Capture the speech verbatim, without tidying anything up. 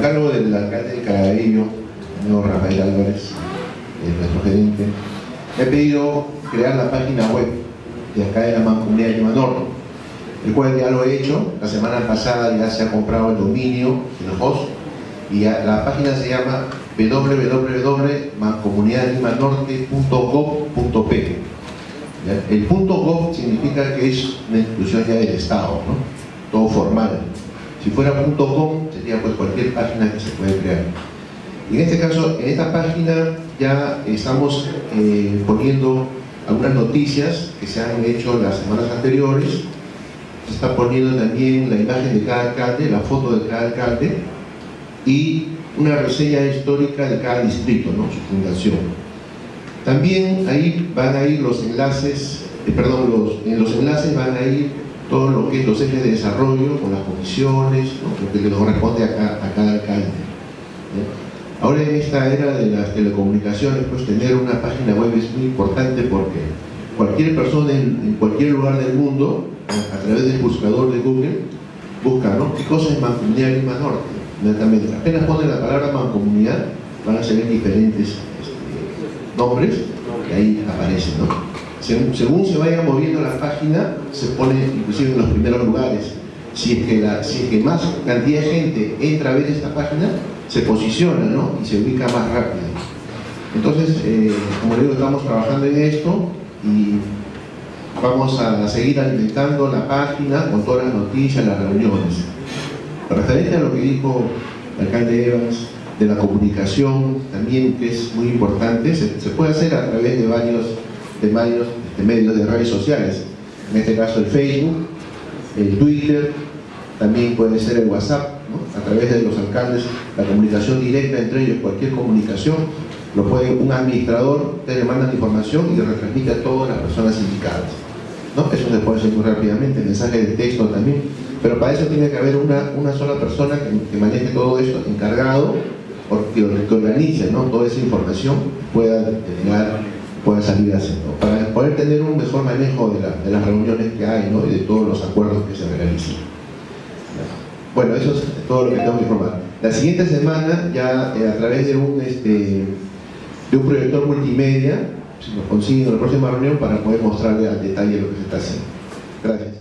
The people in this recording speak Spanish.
A cargo del alcalde de Caraballo, señor Rafael Álvarez, eh, nuestro gerente, me ha pedido crear la página web de acá de la Mancomunidad de Lima Norte, el cual ya lo he hecho. La semana pasada ya se ha comprado el dominio, el host, y ya, la página se llama w w w punto mancomunidad lima norte punto gov punto pe. El punto .gov significa que es una institución ya del Estado, ¿no? Todo formal. Si fuera punto .com sería pues cualquier página que se puede crear. Y en este caso, en esta página ya estamos eh, poniendo algunas noticias que se han hecho las semanas anteriores. Se está poniendo también la imagen de cada alcalde, la foto de cada alcalde y una reseña histórica de cada distrito, ¿no? Su fundación. También ahí van a ir los enlaces, eh, perdón, los, en los enlaces van a ir todo lo que es los ejes de desarrollo con las comisiones, ¿no? Lo que le corresponde a cada, a cada alcalde, ¿no? Ahora en esta era de las telecomunicaciones, pues tener una página web es muy importante porque cualquier persona en, en cualquier lugar del mundo, a, a través del buscador de Google, busca, ¿no? ¿Qué cosa es Mancomunidad de Lima Norte? Inmediatamente, apenas ponen la palabra mancomunidad, van a salir diferentes este, nombres que ahí aparecen, ¿no? Según, según se vaya moviendo la página, se pone inclusive en los primeros lugares. Si es que, la, si es que más cantidad de gente entra a ver esta página, se posiciona, ¿no? Y se ubica más rápido. Entonces, eh, como le digo, estamos trabajando en esto y vamos a seguir alimentando la página con todas las noticias, las reuniones. Referente a lo que dijo el alcalde Evans de la comunicación, también que es muy importante, se, se puede hacer a través de varios de medios, de medios de redes sociales, en este caso el Facebook, el Twitter, también puede ser el WhatsApp, ¿no? A través de los alcaldes, la comunicación directa entre ellos, cualquier comunicación, lo puede un administrador, ustedes le mandan información y lo retransmite a todas las personas indicadas, ¿no? Eso se puede hacer muy rápidamente, mensaje de texto también, pero para eso tiene que haber una, una sola persona que, que maneje todo esto, encargado, o que, que organice, ¿no? Toda esa información, pueda llegar, pueda salir así, ¿no? Para poder tener un mejor manejo de, la, de las reuniones que hay, ¿no? Y de todos los acuerdos que se realizan. Bueno, eso es todo lo que tengo que informar. La siguiente semana, ya eh, a través de un, este, de un proyector multimedia, si lo consiguen en la próxima reunión, para poder mostrarle al detalle lo que se está haciendo. Gracias.